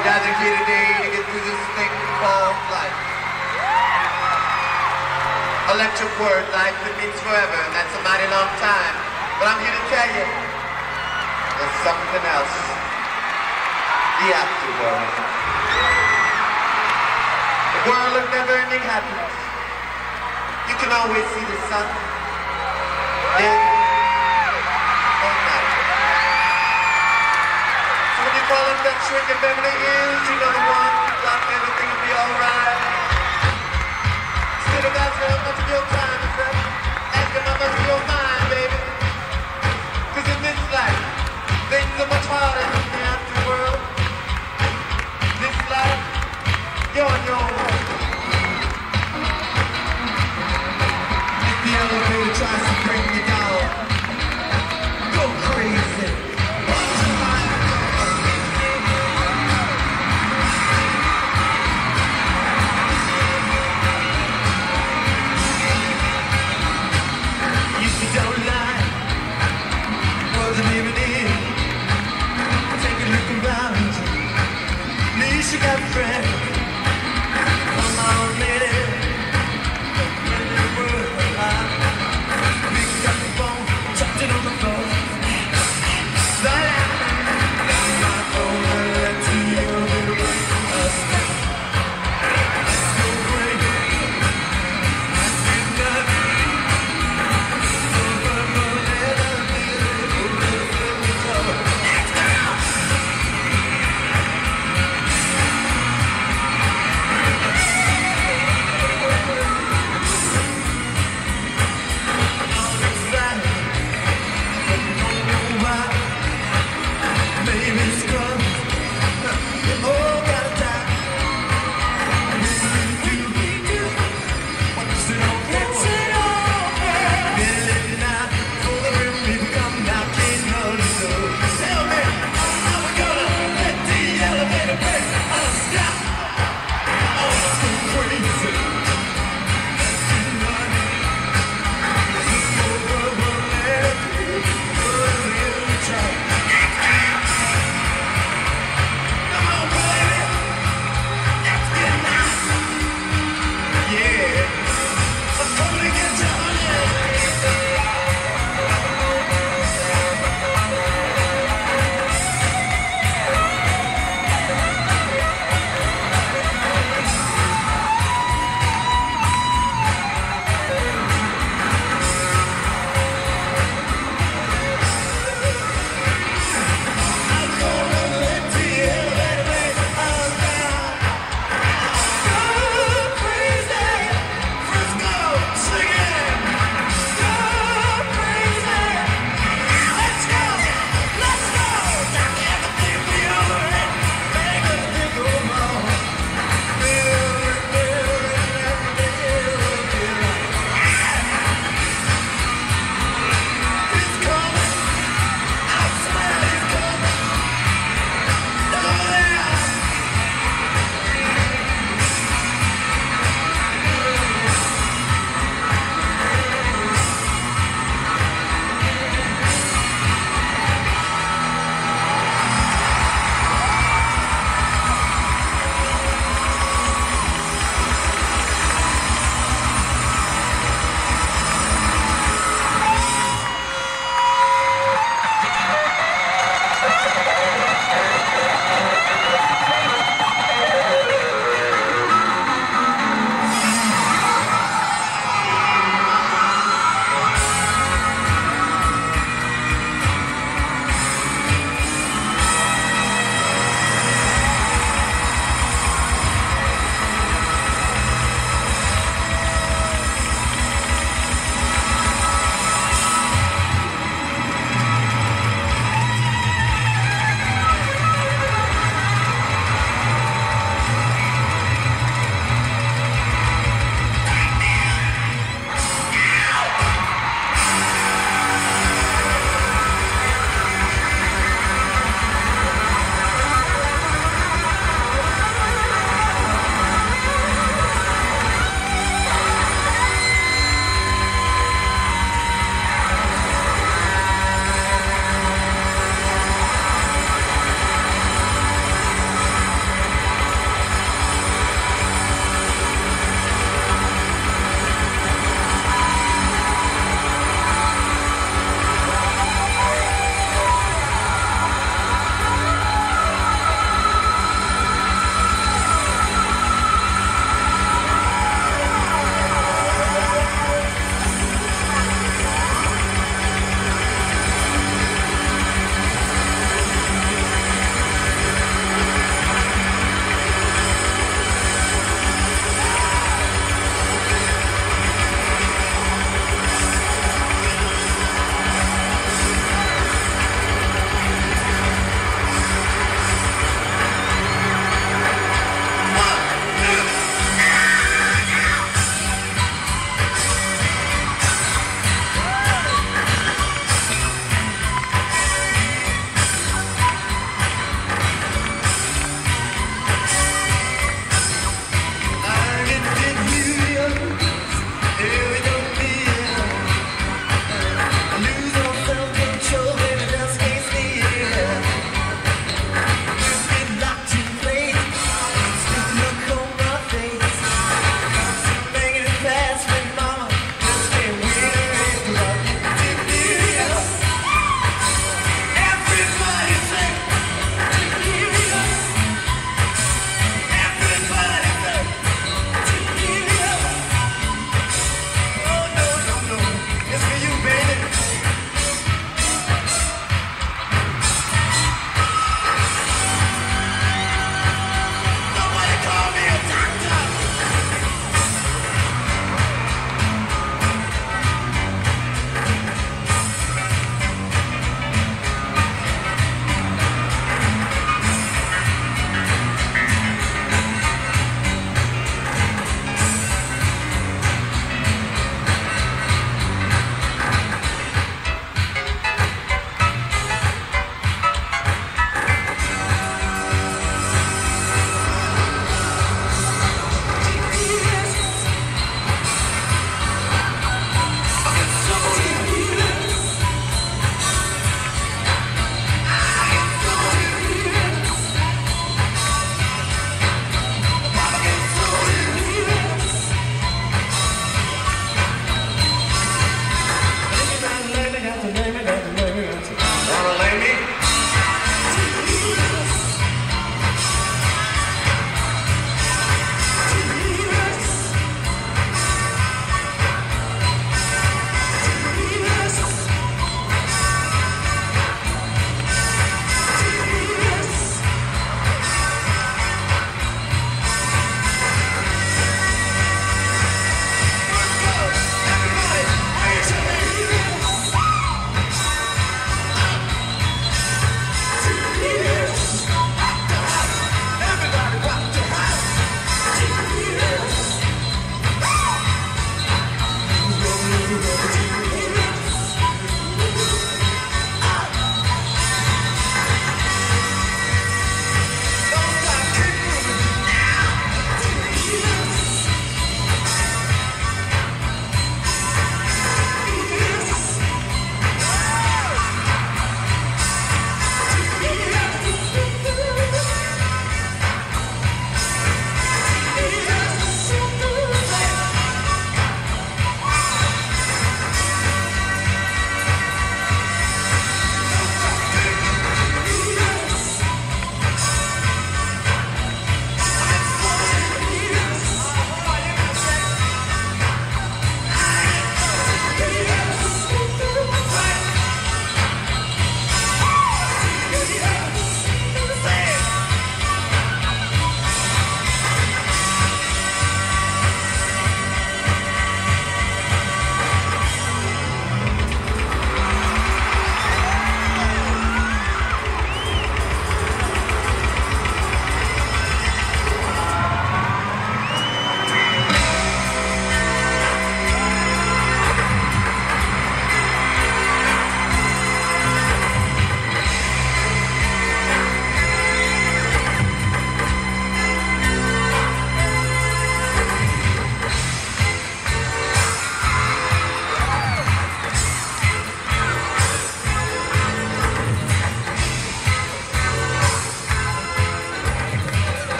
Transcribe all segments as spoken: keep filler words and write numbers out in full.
We're gathered here today to get through this thing called life. Electric word, life, it means forever, and that's a mighty long time. But I'm here to tell you, there's something else. The afterworld. The world of never-ending happiness. You can always see the sun, day or night. So when you call up that shrink in Beverly Hills, you know the one, like everything will be alright. Still guys, how much of your time is up? Ask him how much of your mind, baby. Cause in this life, things are much harder than the afterworld. This life, you're on your own. If the elevator tries to bring you down, go crazy. If you don't lie, wasn't even in. Take a look around. At least you got friends. Come on, lady. When you were alive, picked up the phone, dropped it on the floor. That I'm not gonna let you do us. Let's go crazy. Let's get nuts.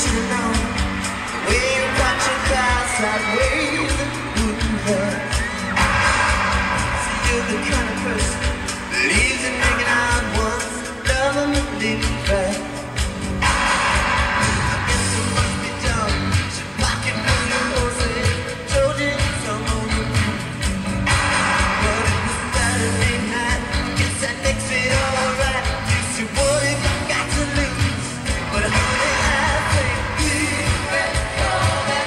should've known. We watch it pass sideways and wouldn't hurt. So you're the kind of person that leaves you hanging out once, love them and leave you back. I guess it must be done. She pocket full of roses, told you some on the roof. But it was Saturday night, guess that makes it alright. You see what if I got to lose? But honey, I think we've been all that.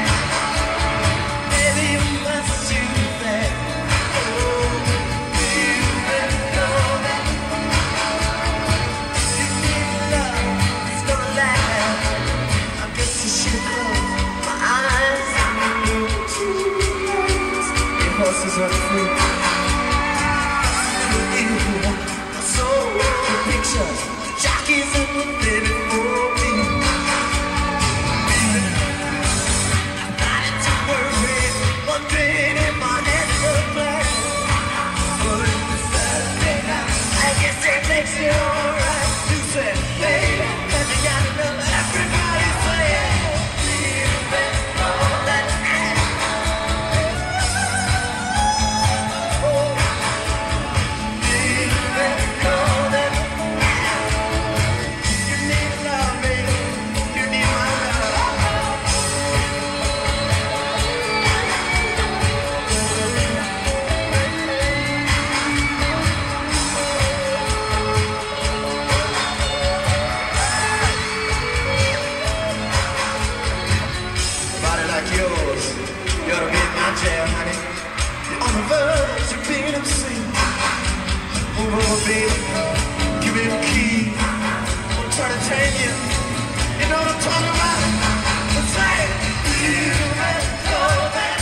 Maybe you must choose that. Oh, we've been all that. You need love, it's gonna last. I guess I should close my eyes and look to yours. Your horses are free. My soul, the pictures, the jockeys and the baby for me. I got it to worry, wondering if my head will play. But it was Saturday night, I guess it makes it alright. You said, baby, and you gotta know everybody's playing. We've been all that night. Oh, we've been all that night. You need love, baby. You need my love. A body like yours, you ought to be in my jail, honey. You're on the verge of being obscene. Move over, baby. Give me the key. I'm trying to tame you. You know what I'm talking about? It's like you and all that.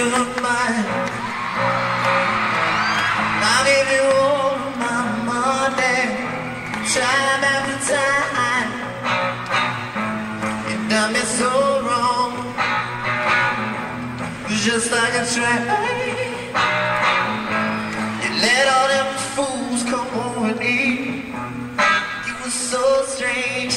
you're mine. I'll give you all my money, time after time. You done me so wrong, just like a train. You let all them fools come over me. You were so strange.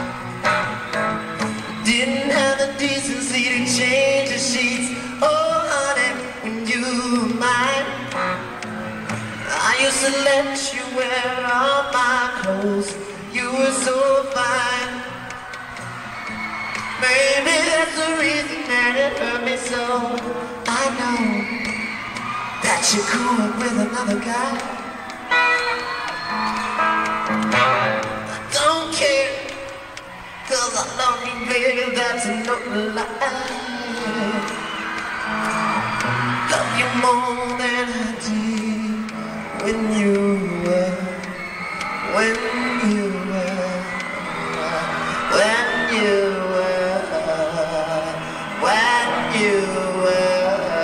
Didn't have the decency to change the sheets. Oh honey, when you were mine, I used to let you wear all my clothes. You were so fine. Maybe that's the reason that it hurt me so. I know that you're cool with another guy. I don't care, 'cause I love you, baby, that's no lie. Love you more than I did when you were, when you were, when you were, when you were.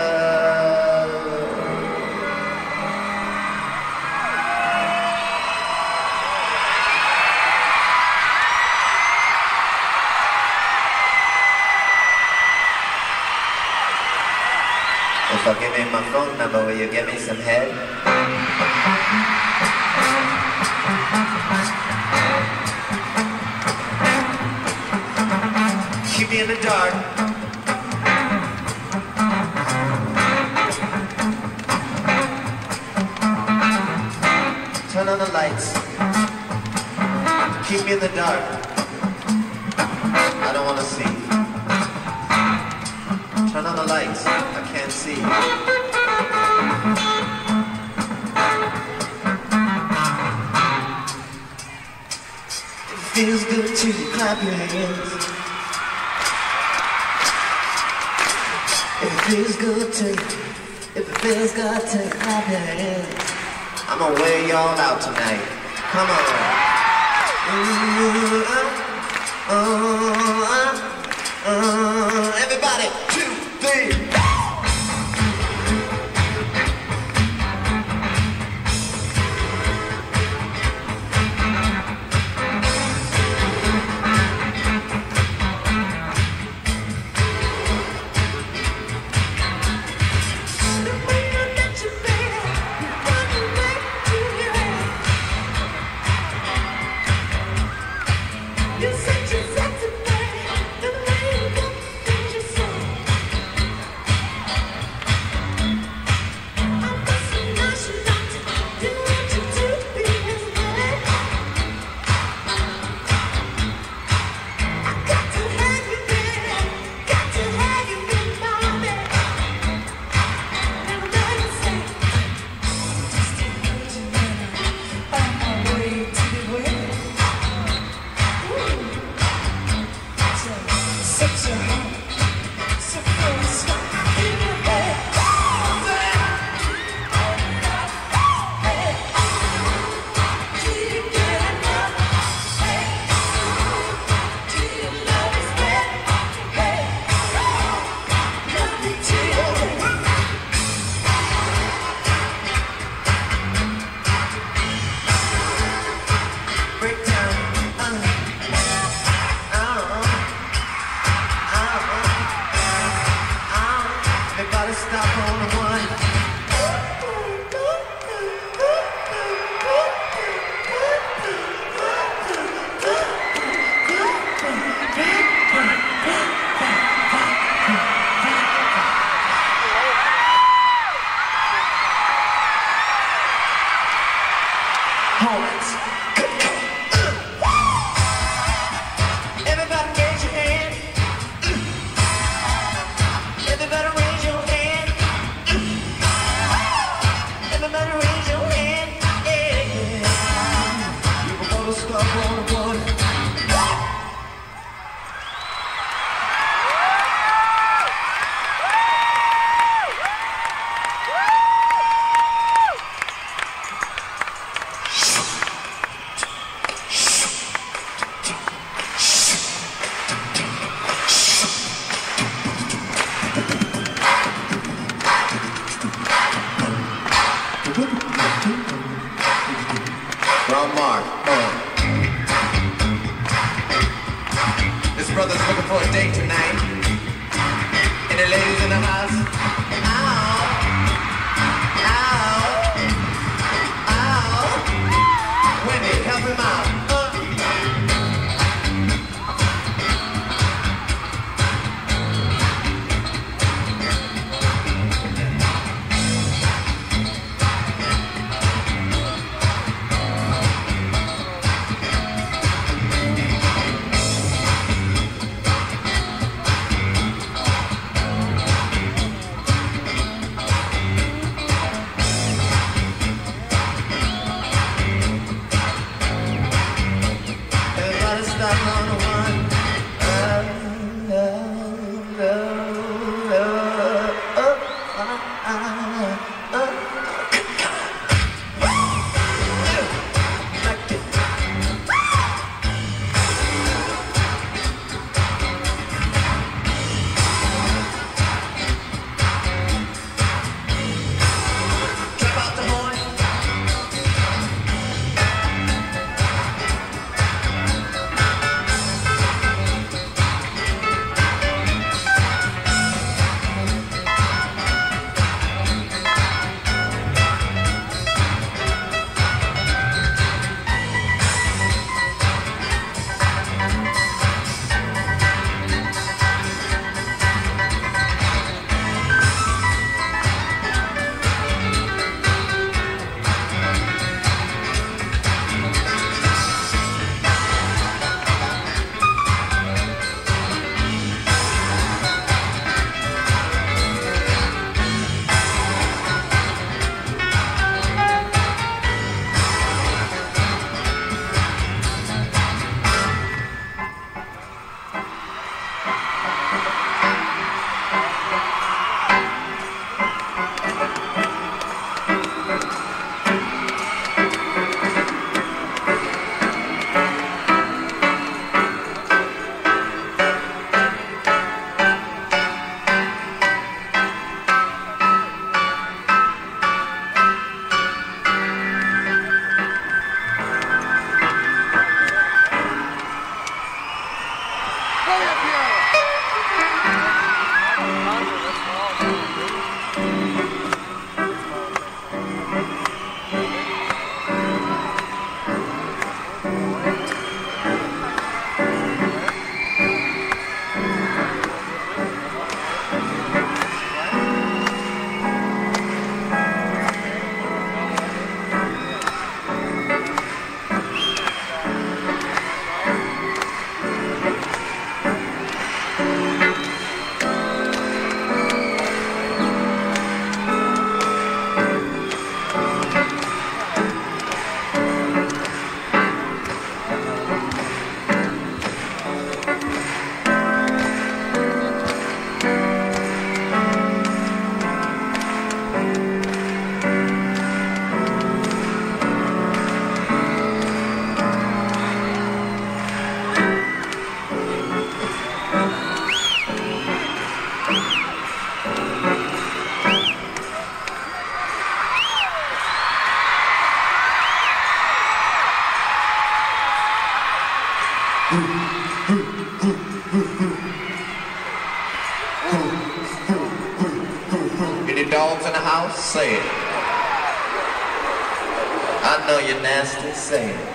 If I give you my phone number, will you give me some head? Keep me in the dark. Turn on the lights. Keep me in the dark. I don't want to see. Turn on the lights. I can't see. It feels good to clap your hands. If it feels good to, if it feels good to clap your hands, I'm gonna wear y'all out tonight. Come on. Ooh, uh, uh, uh, everybody, two, three. Any ladies in the house? Ow, ow, ow. Wendy, help him out. Any dogs in the house? Say it. I know you're nasty, say it.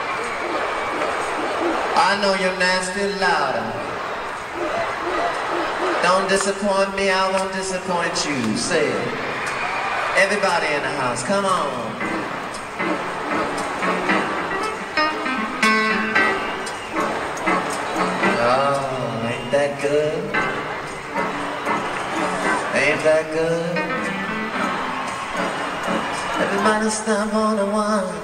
I know you're nasty, louder. Don't disappoint me, I won't disappoint you, say it. Everybody in the house, come on. Oh, ain't that good? Ain't that good? Everybody stop on the one.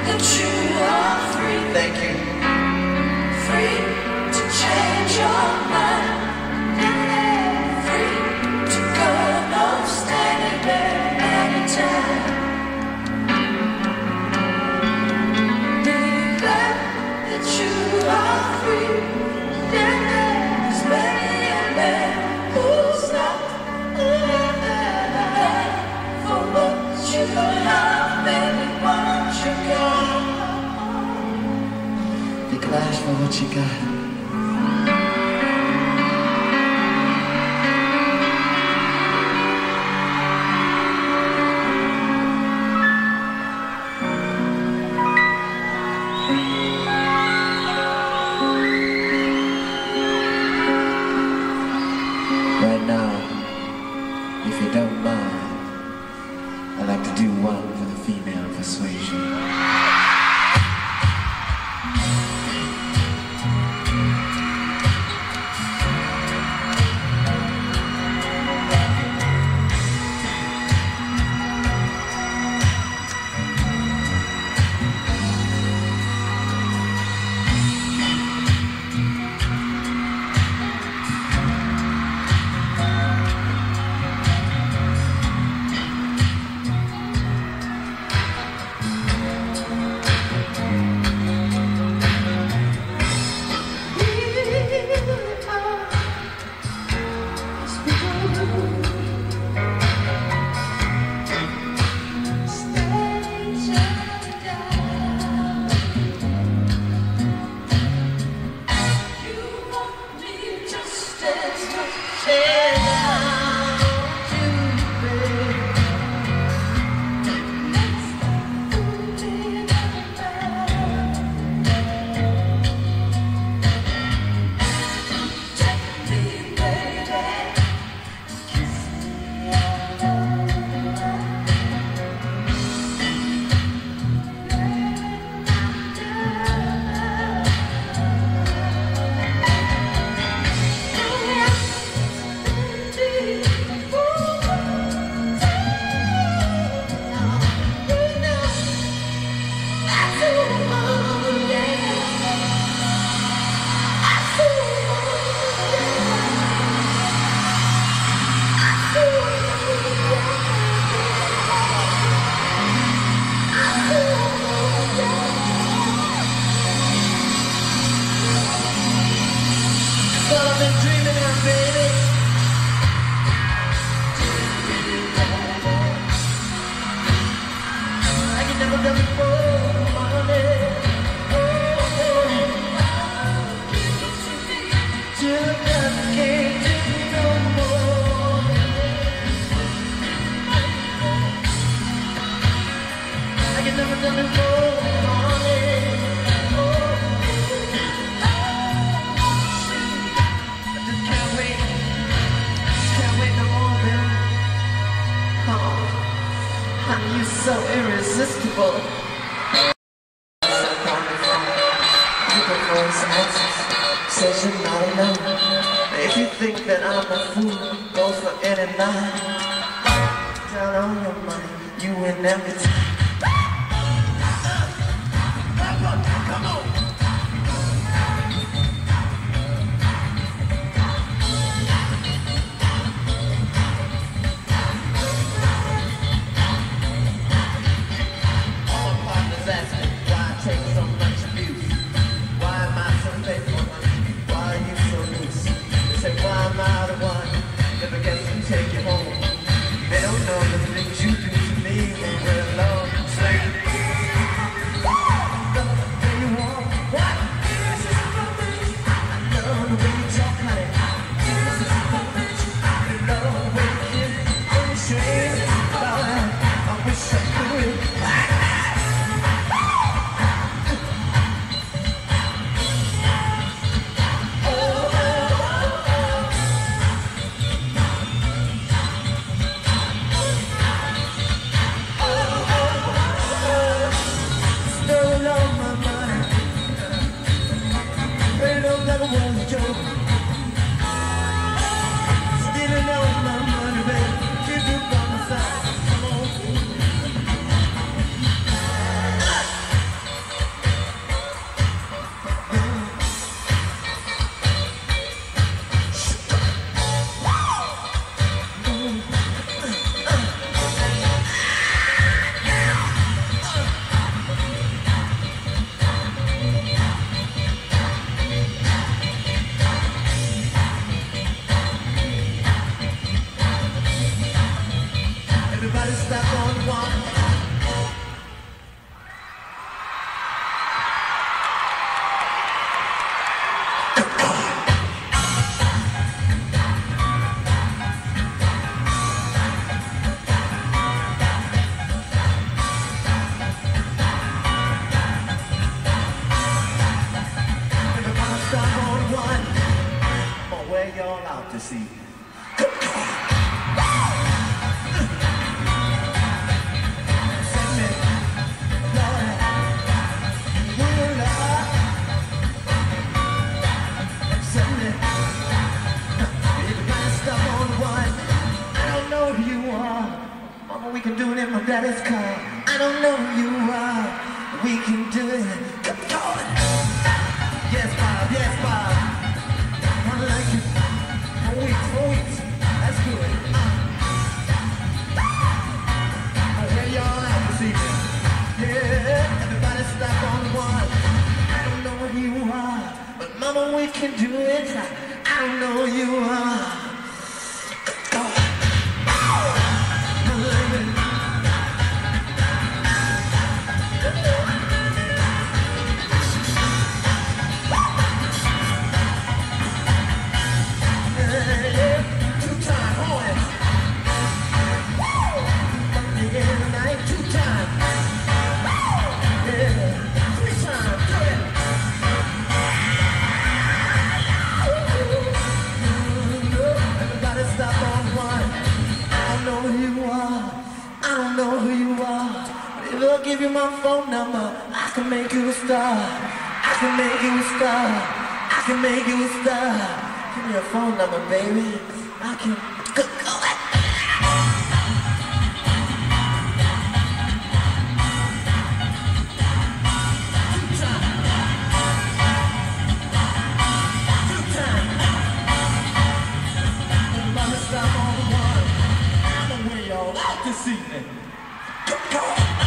that you are free. Thank you. Free to change your mind. Free to go no standing there anytime. Be glad that you are free. There's many a man who's not alive for what you have, baby, why don't you go? Be glad for what you got. Right now, if you don't mind, I'd like to do one for the female persuasion. So irresistible. Says you're not alone. If you think that I'm a fool, go for any night. Down on your money, you win every time. Come on. Take you home. They don't know the things you do to me when we're alone. this evening. We can do it in my daddy's car. I don't know who you are. We can do it. Come on. Yes, Bob. Yes, Bob. I like it. Four weeks. Four weeks. That's good. Uh. I'll wear y'all out this evening. Yeah. Everybody stop on one. I don't know who you are, but mama, we can do it. I don't know who you are. I'll give you my phone number. I can make you a star. I can make you a star. I can make you a star. Give me your phone number, baby. I can go. go. This evening. Go, go.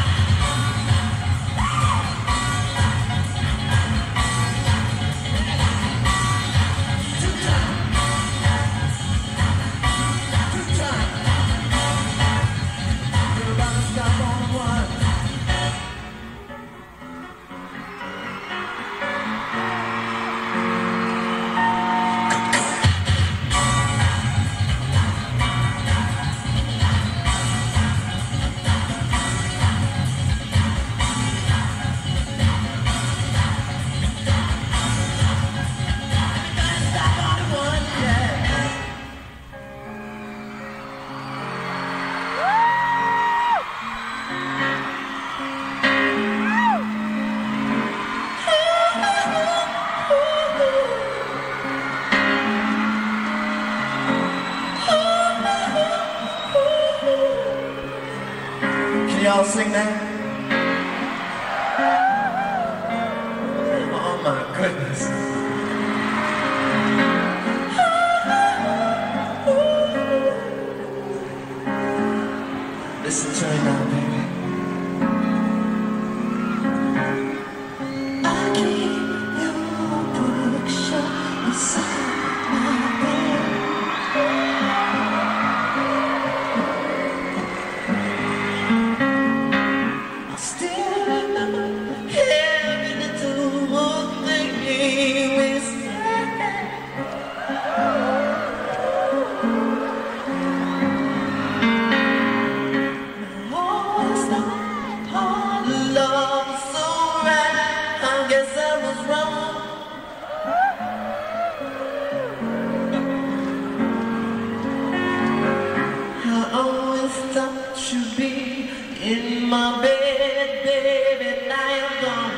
Y'all sing that? Oh my goodness. Listen to it now, baby. I keep your picture inside my bed. My bed, baby, now you're gone.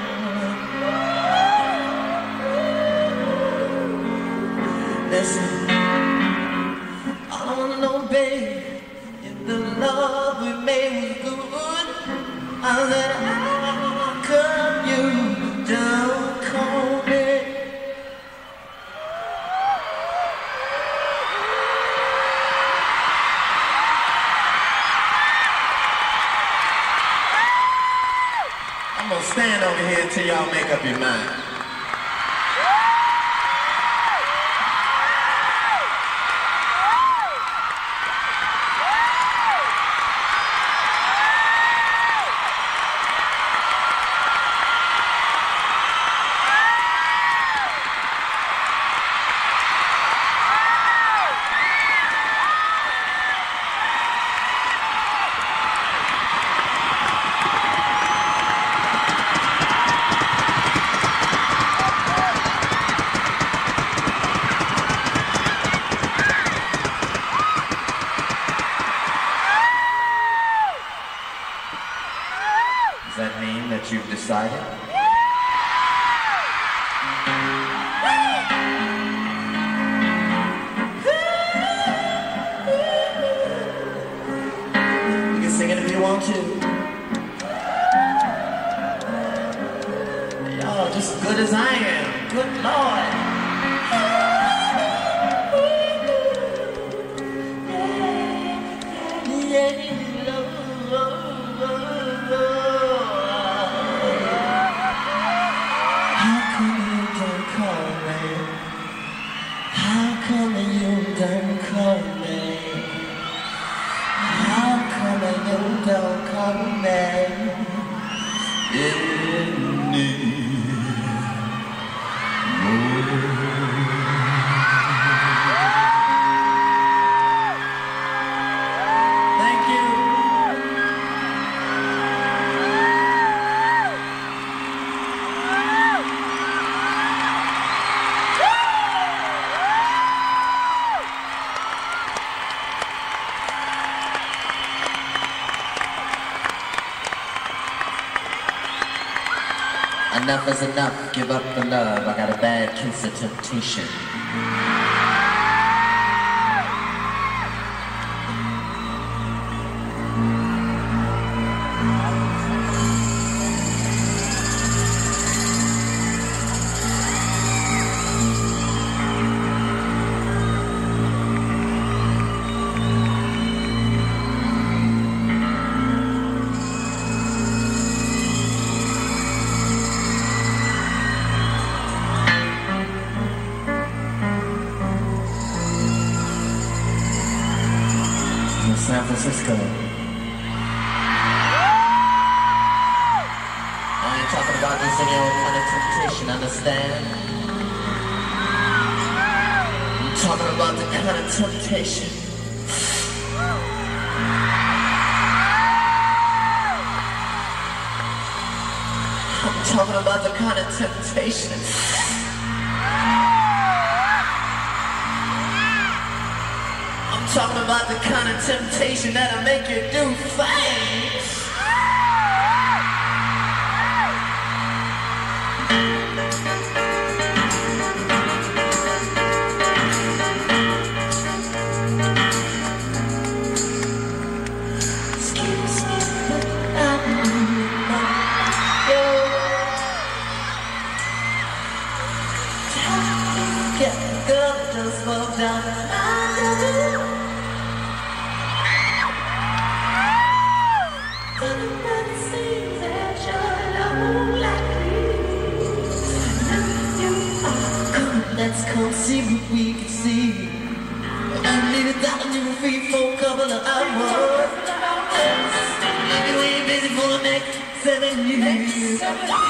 Listen, all I wanna know, baby, if the love we made was good, I said, how come you don't call me? I'm gonna stand over here until y'all make up your mind. decided? You can sing it if you want to. Y'all just as good as I am. Good Lord. Don't come back in me. Thank you. Enough is enough, give up the love. I got a bad case of temptation. San Francisco. I ain't talking about this any old kind of temptation, understand? I'm talking about the kind of temptation. I'm talking about the kind of temptation. Talking about the kind of temptation that'll make you do things. Excuse me, but I'm get the girl that just fall down. Let's come see what we can see. I need a dollar, need a fee for a couple of hours. You ain't busy for the next seven years.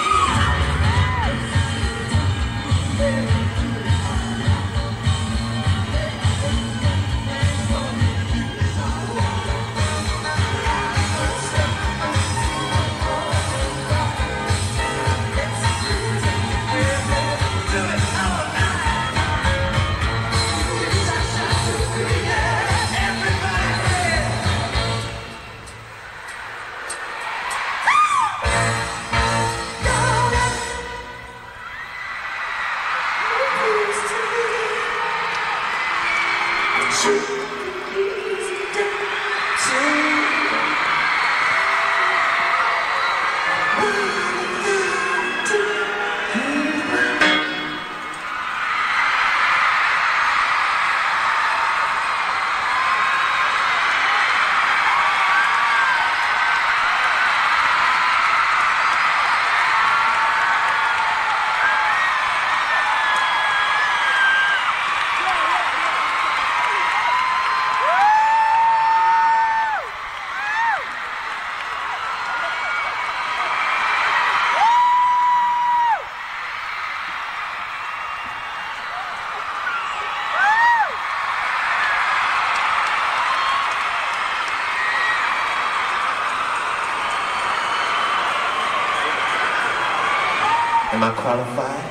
Am I qualified?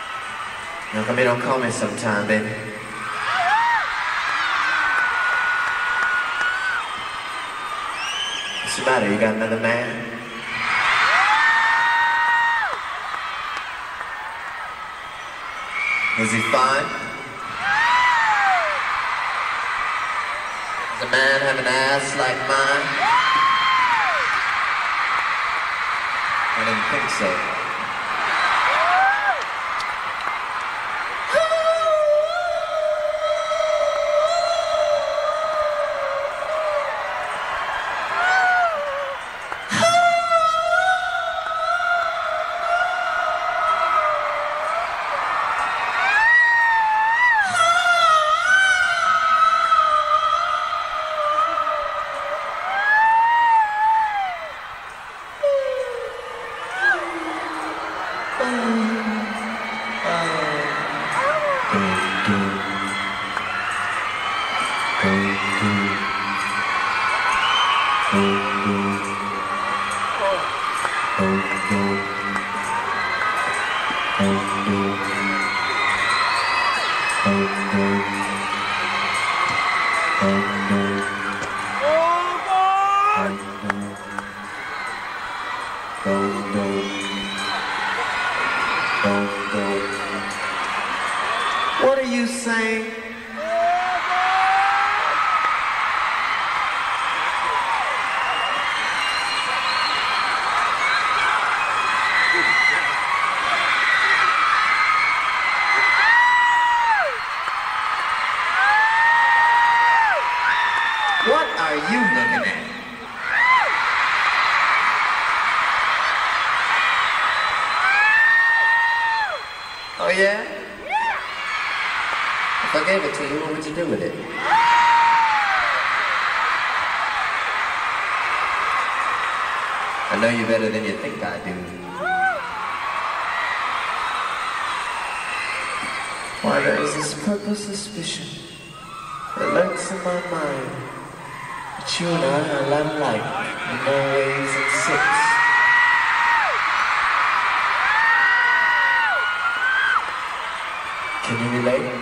Now come here, don't call me sometime, baby. What's the matter? You got another man? Is he fine? Does a man have an ass like mine? I didn't think so. What are you saying? What are you looking at? Oh yeah? If I gave it to you, what would you do with it? I know you better than you think I do. Why, there is this purple suspicion that lurks in my mind that you and I are a lot alike in more ways than six. Can you relate?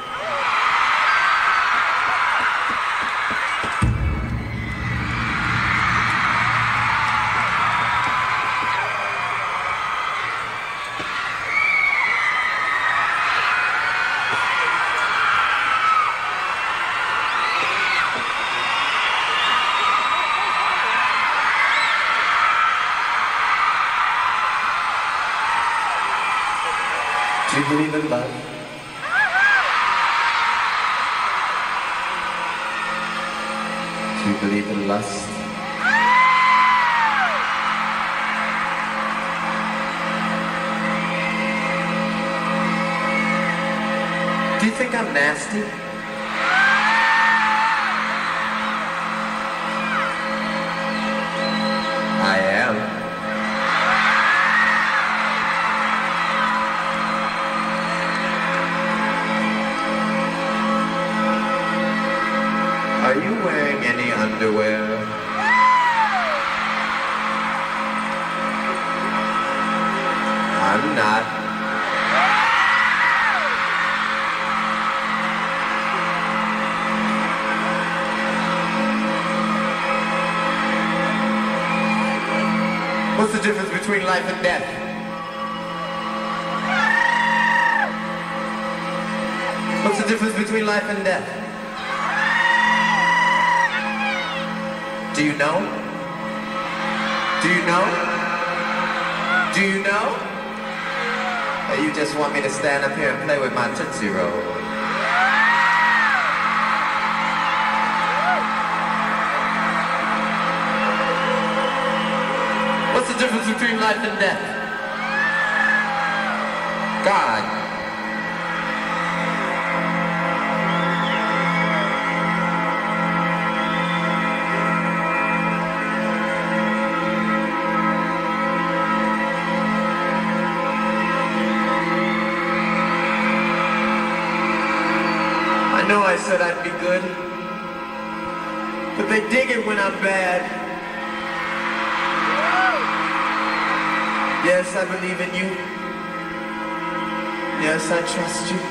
Do you believe in love? Do you believe in lust? Do you think I'm nasty? I am. Are you wearing any underwear? I'm not. What's the difference between life and death? What's the difference between life and death? Do you know? Do you know? Do you know? Or you just want me to stand up here and play with my Tootsie Roll? What's the difference between life and death? God. I know I said I'd be good, but they dig it when I'm bad. Yes, I believe in you. Yes, I trust you.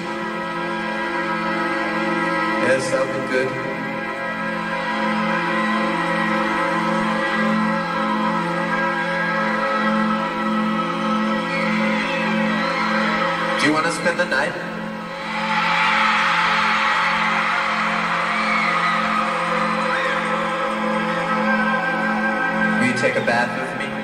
Yes, I'll be good. spend the night? Will you take a bath with me?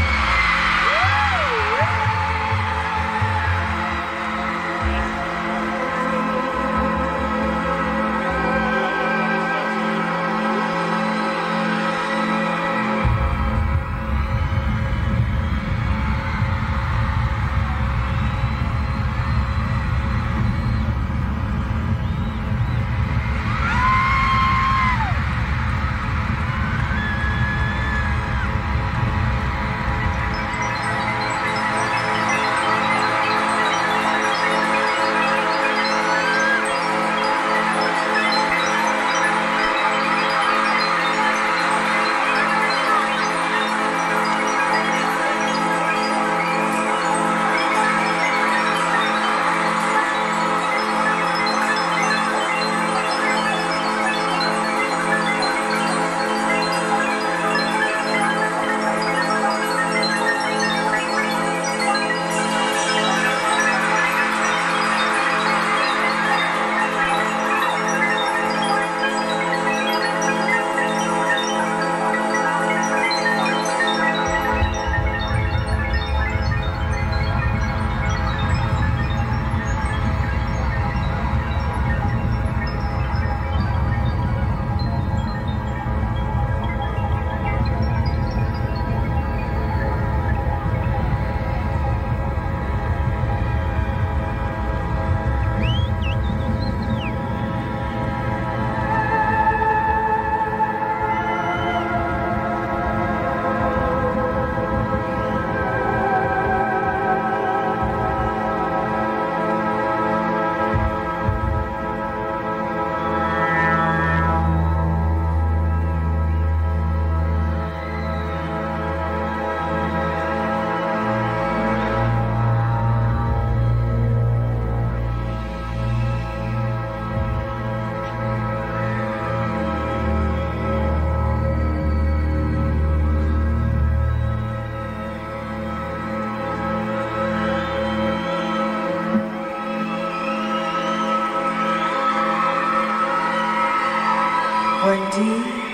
Wendy,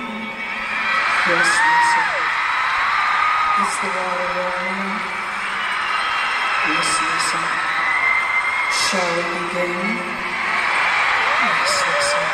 yes, listen. Is the water warm? Yes, listen. Shall we begin? Yes, listen.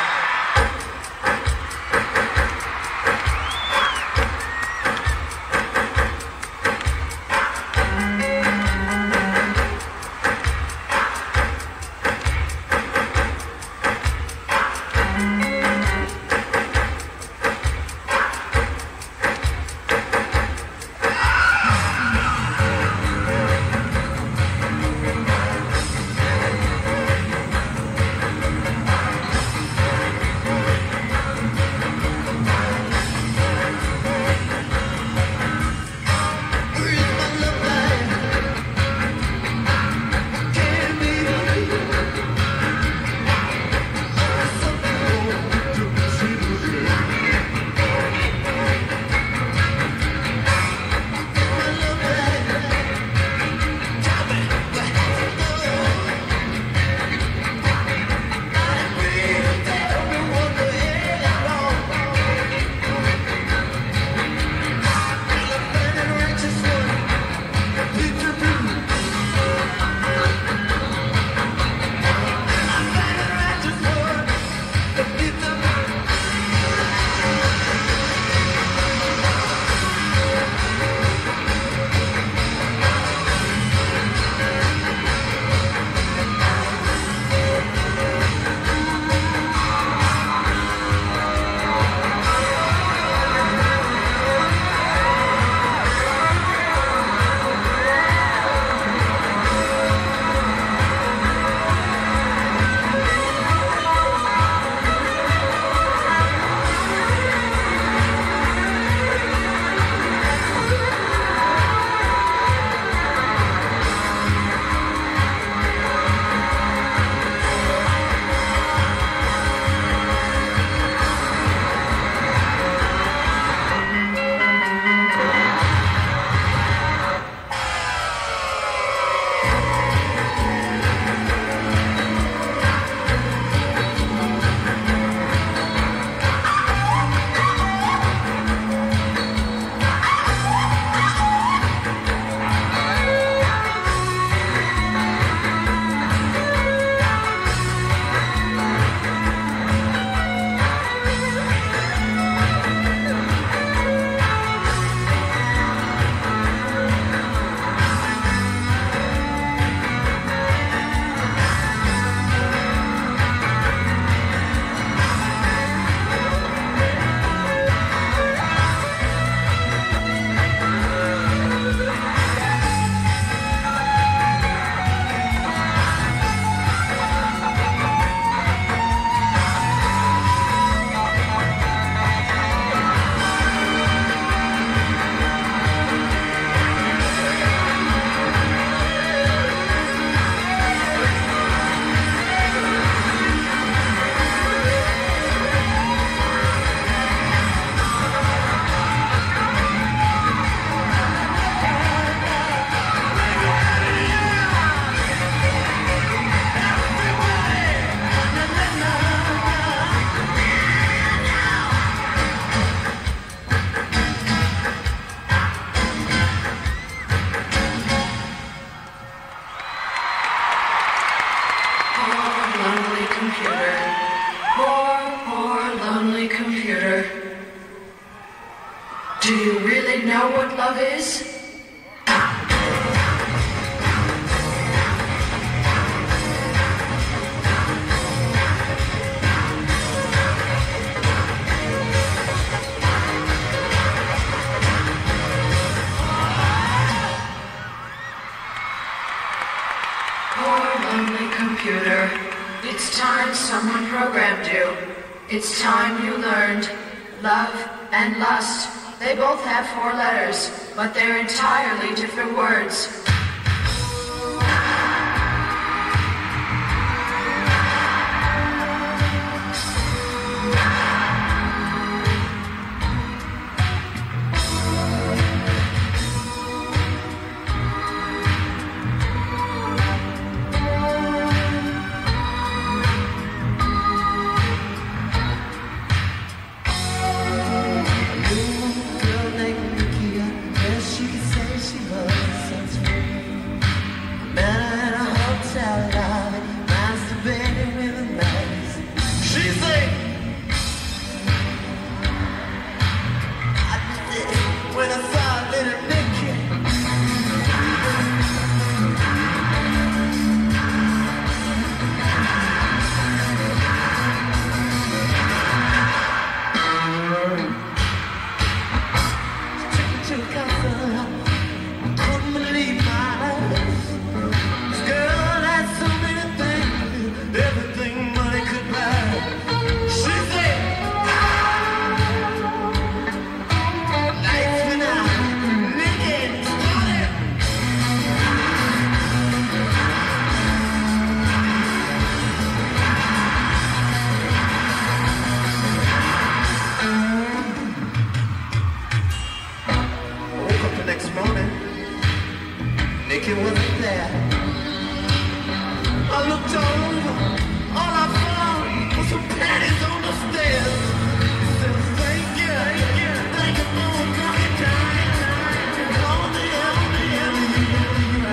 Do you really know what love is? Computer, it's time someone programmed you. It's time you learned. Love and lust, they both have four letters, but they're entirely different words. Nikki wasn't there. I looked over, all I found was some panties on the stairs. I said, thank you, thank you, thank you for coming down. Only, only, only you.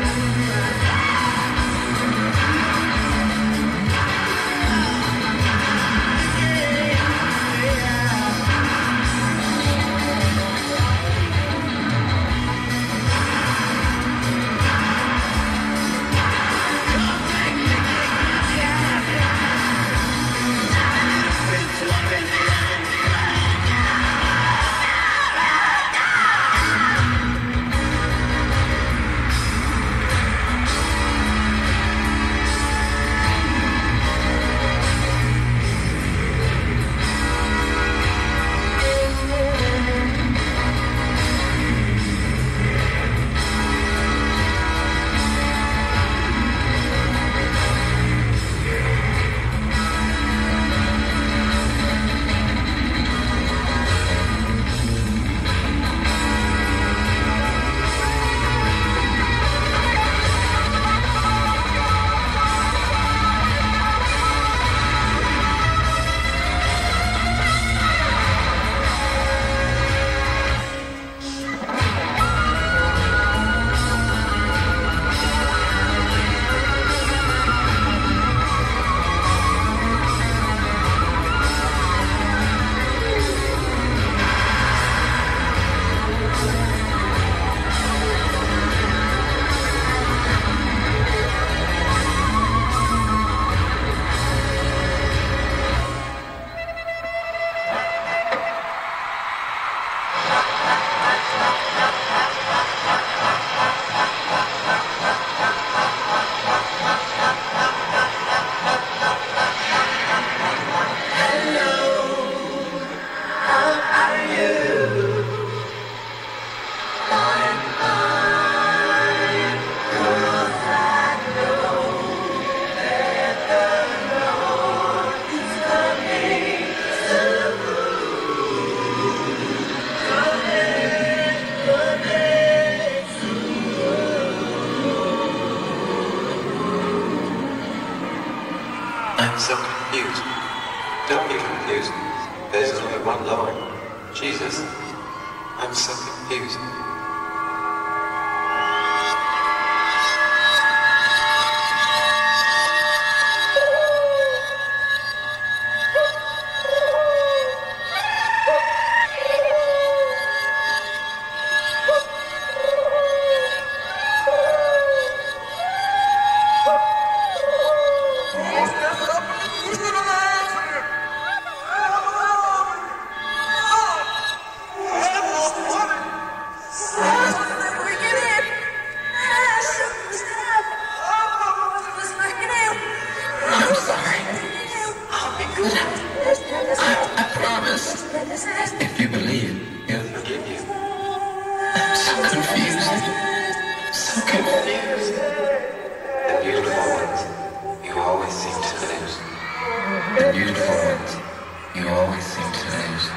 I'm so confused. Don't be confused. There's only one line. Jesus, I'm so confused. the beautiful ones you always seem to lose.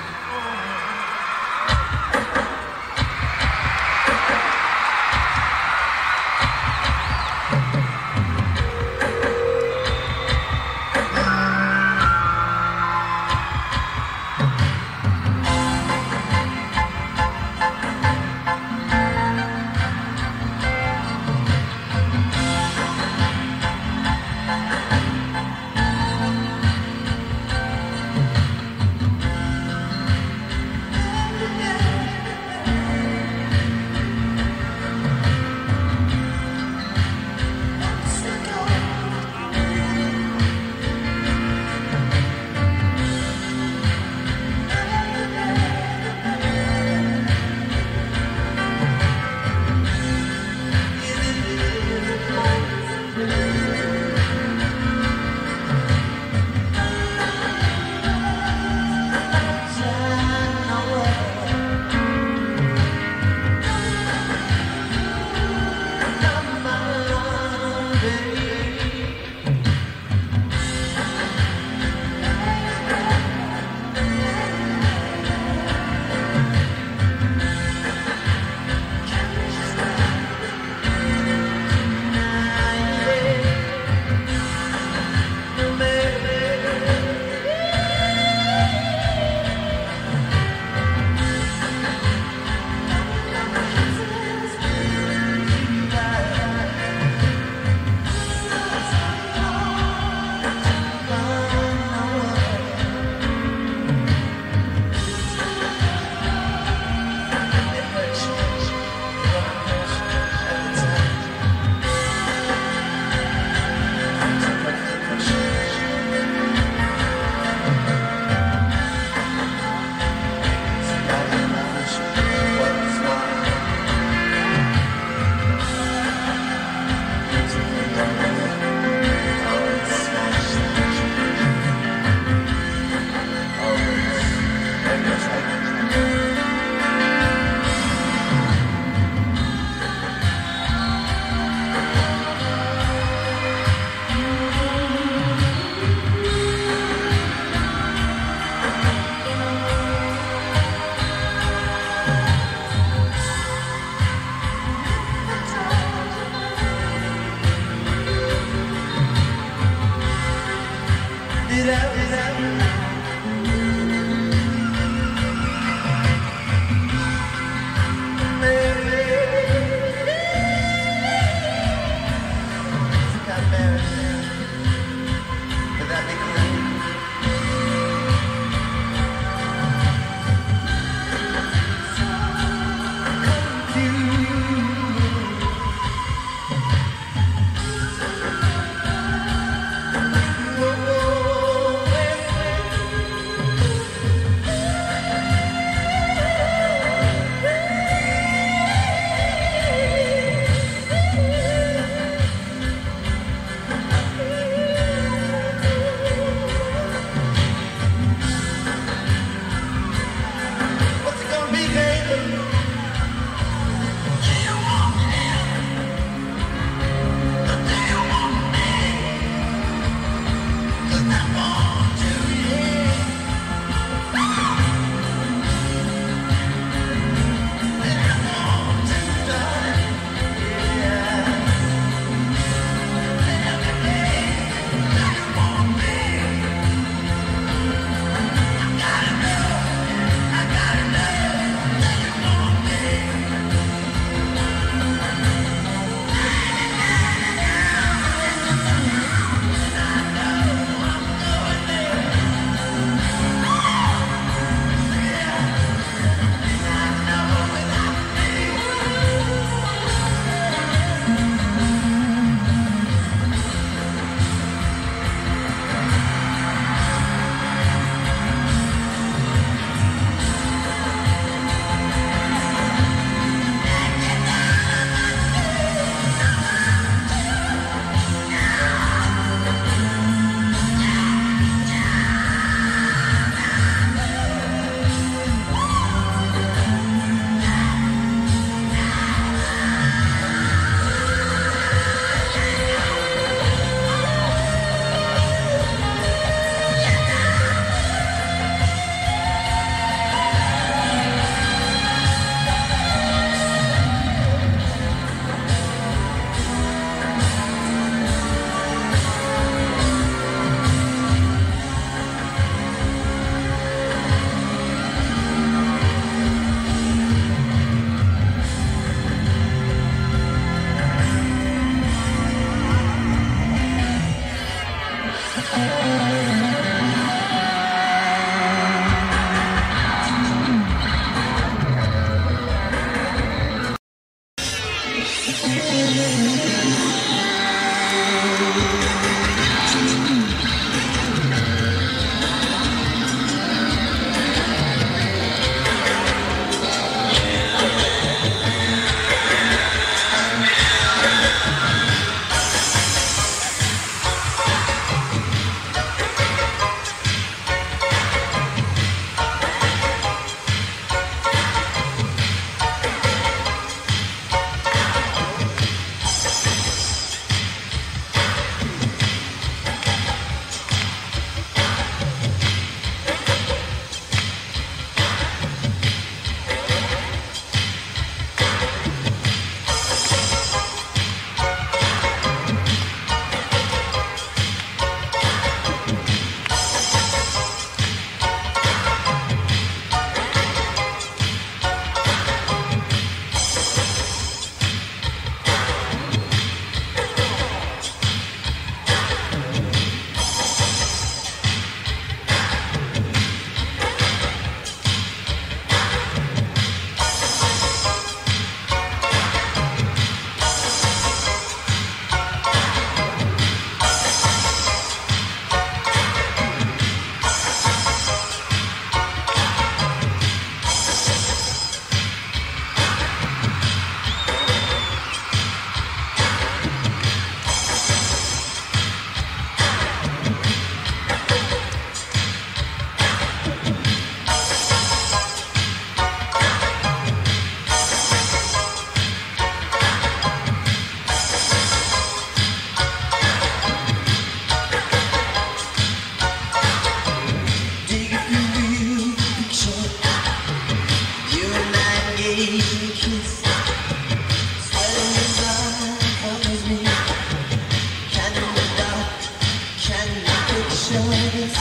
kiss. Sweating in blood covers me. Candle in the dark, can you picture this?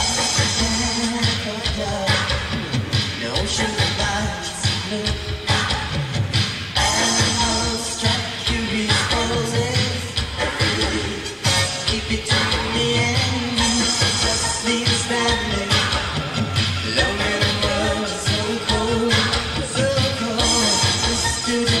No ocean of lights blue. Animals strike curious poses. Keep it to the end, just leave it standing. Long in the world, so cold, so cold. The student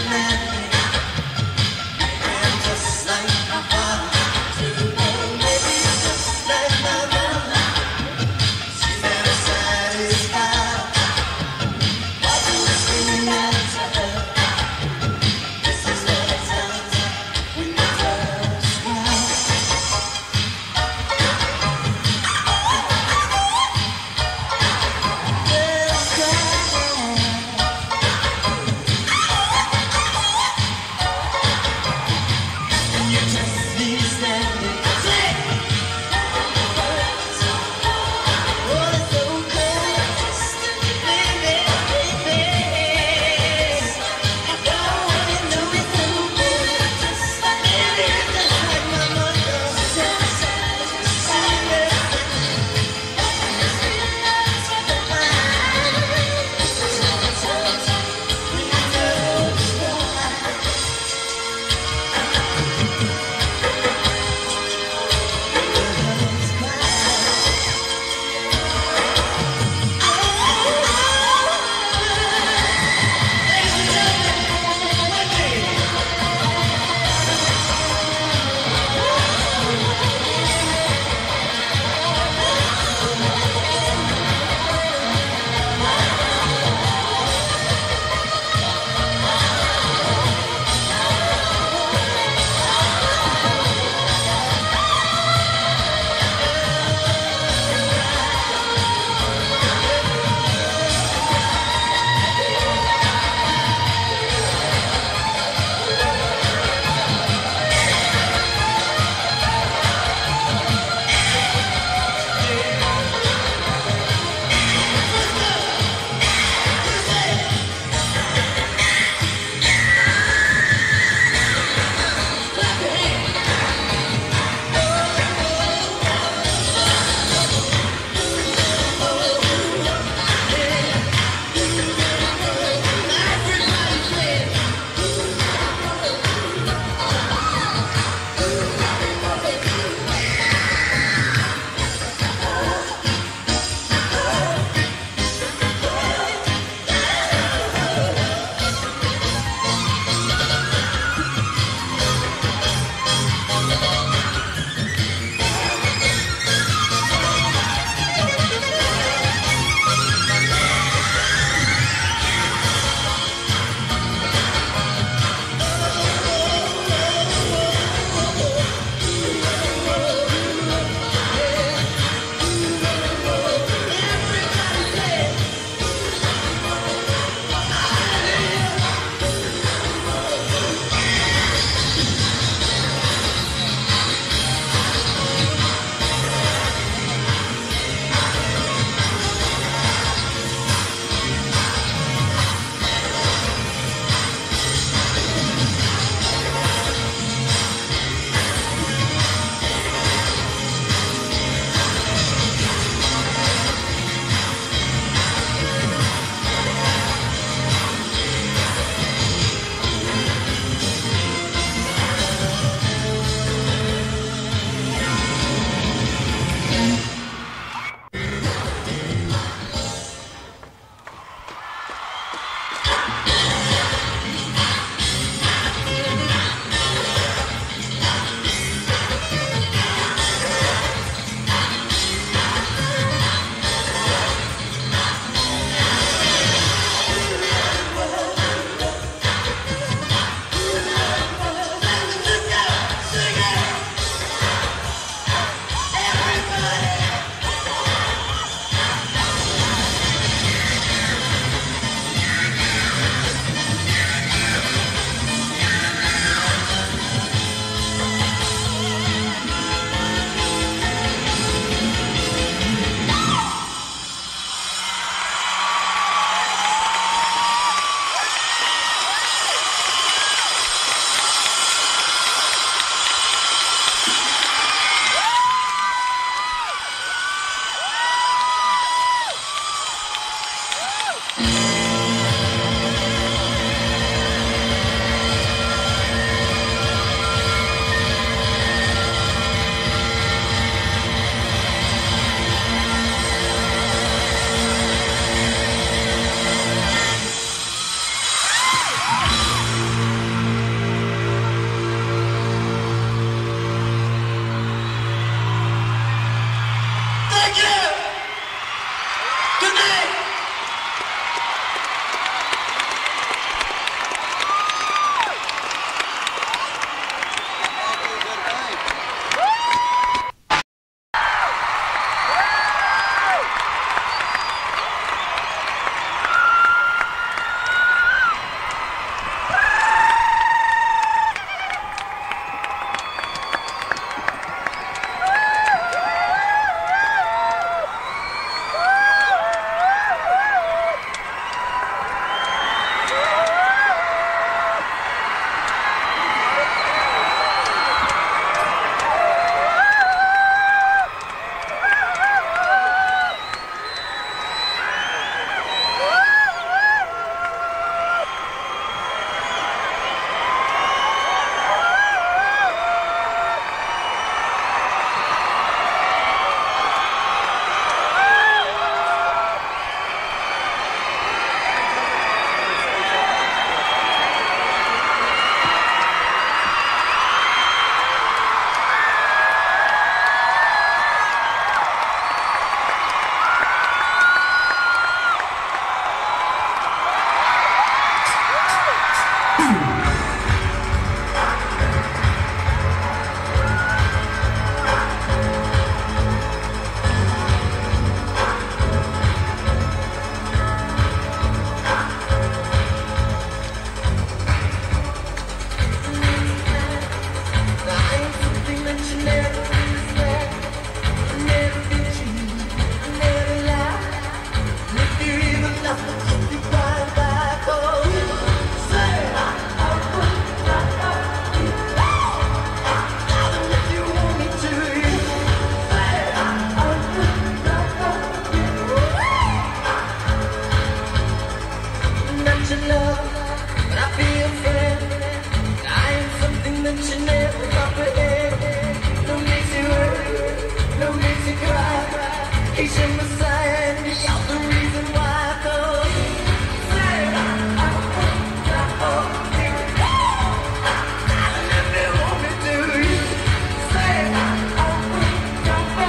you love, but I feel friend. I am something that you never comprehend. No makes you hurt, no makes you cry. He's your messiah and you're the reason why I go. Say, I, I, I, oh, here we go. Let me want me to you. Say, I, I, I,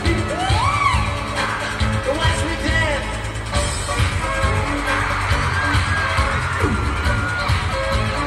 I, watch me dance.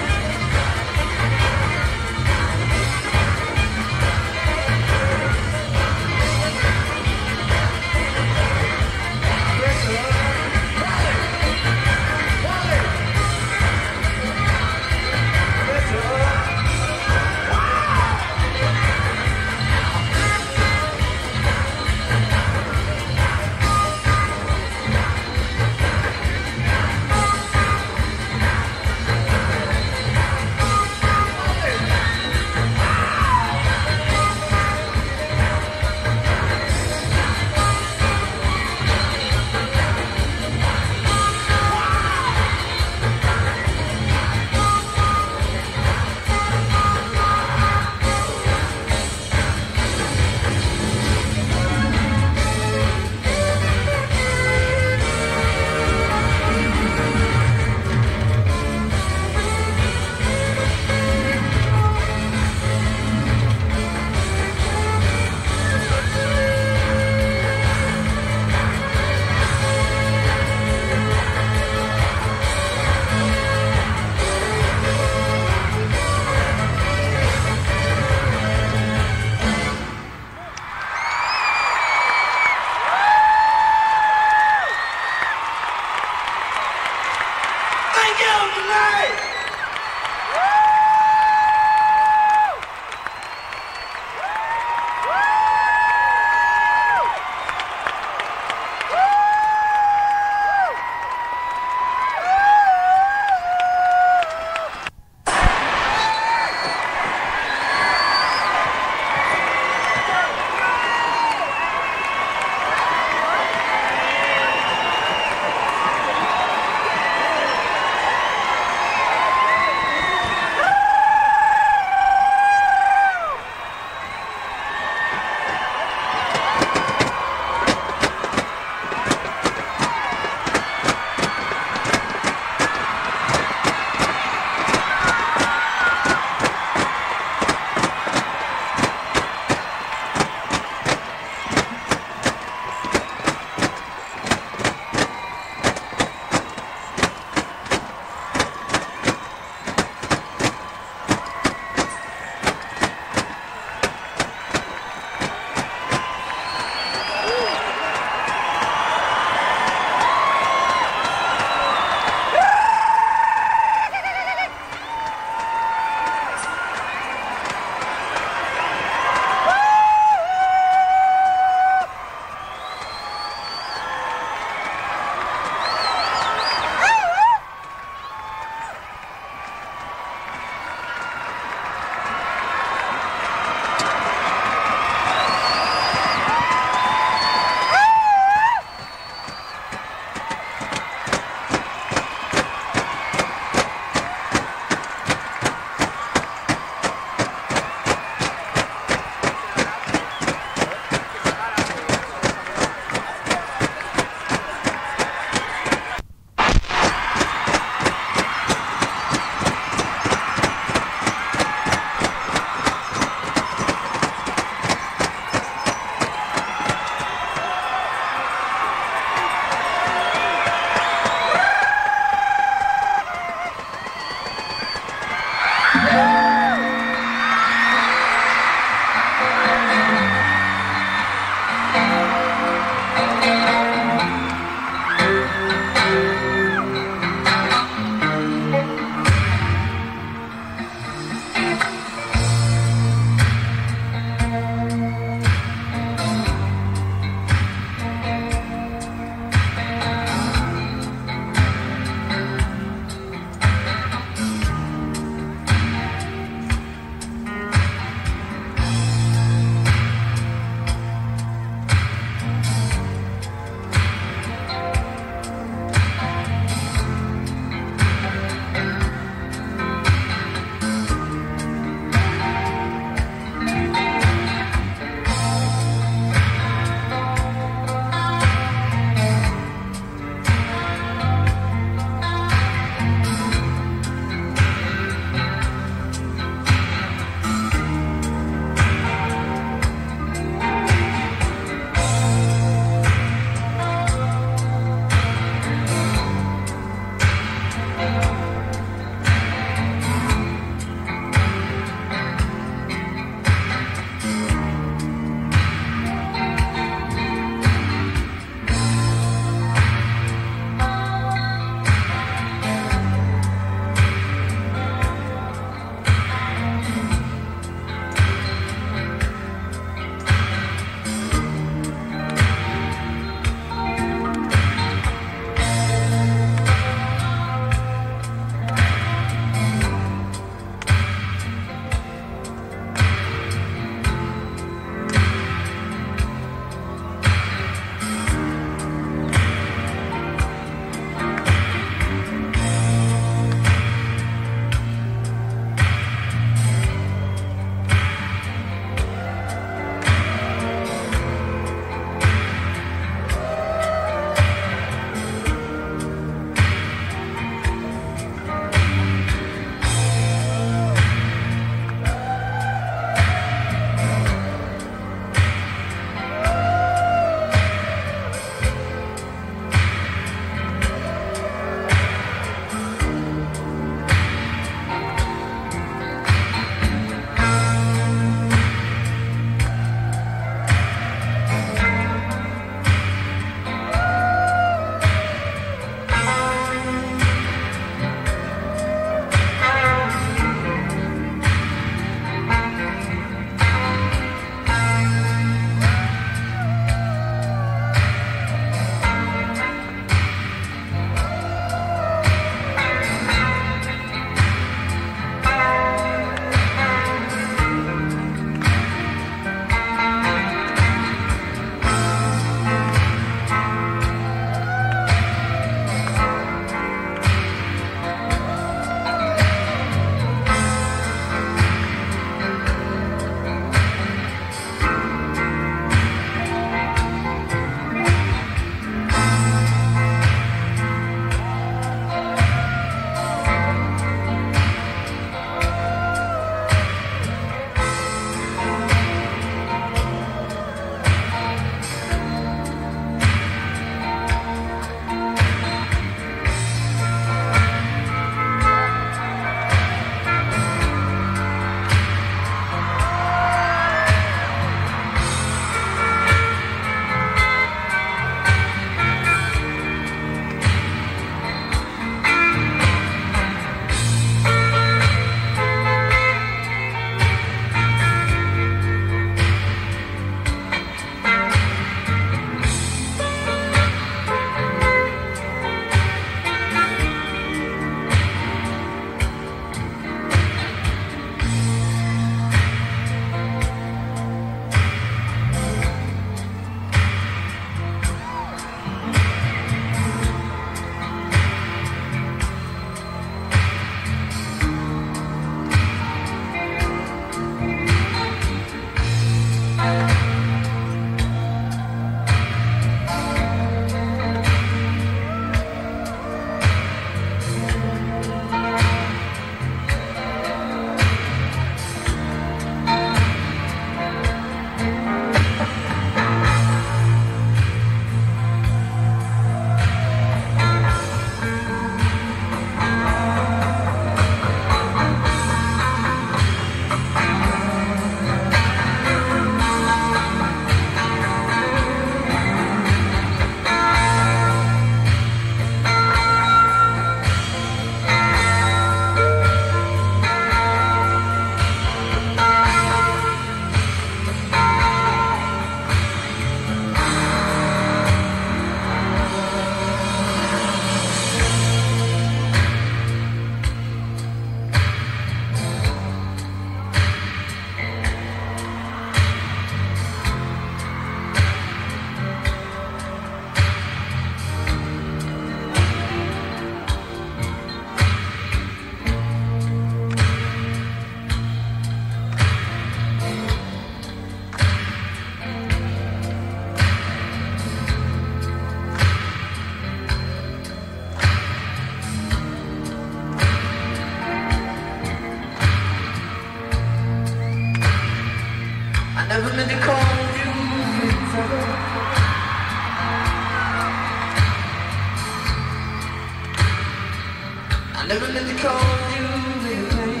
never meant to cause you any pain.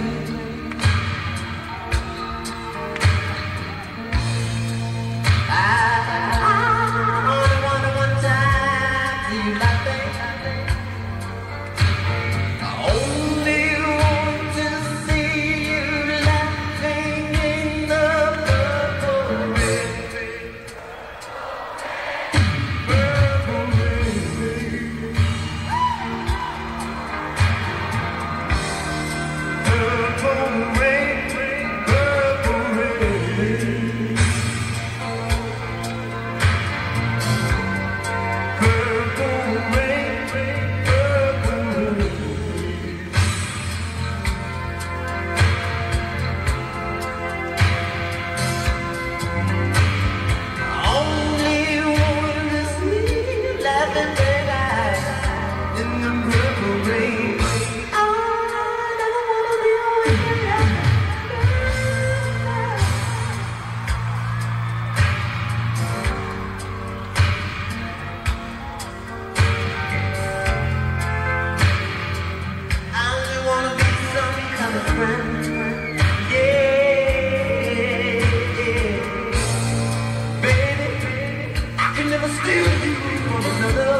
I, I only wanted one time to see you laughing. I only want to see you laughing in the purple rain. Purple rain. Purple rain, purple rain. Purple rain, purple rain. Only want to see you laughing red eyes in the purple rain. I never wanna be away from you. I only wanna be some kind of friend. Yeah, yeah. Baby, I can never steal you from another.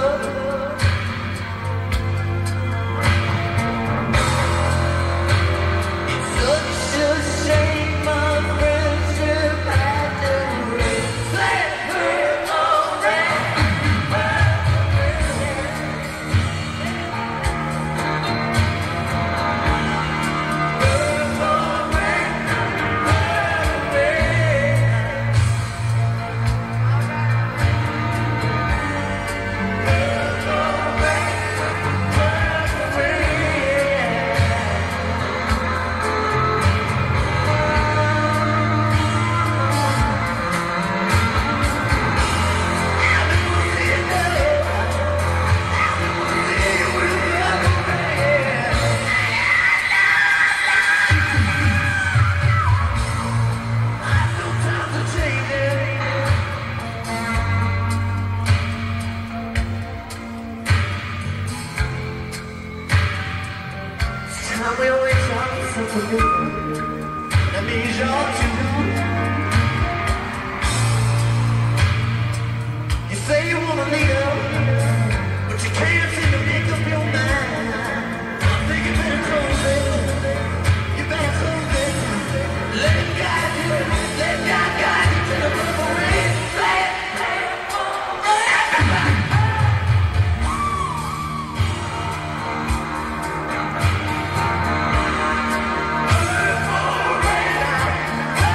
It's such a shame my friendship had to break. Say purple rain, purple rain, purple rain. Time we always talk something new. That means you're too new. You say you wanna leave, but you can't seem to make up your mind. I think you better close it. You better close it. Let it guide you. Let God guide you to the purple rain. Play it. Purple rain.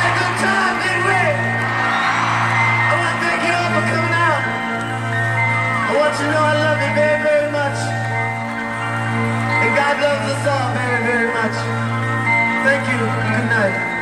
had a good time, didn't we? I want to thank you all for coming out. I want you to know I love you very, very much. And God loves us all very, very much. Thank you. Good night.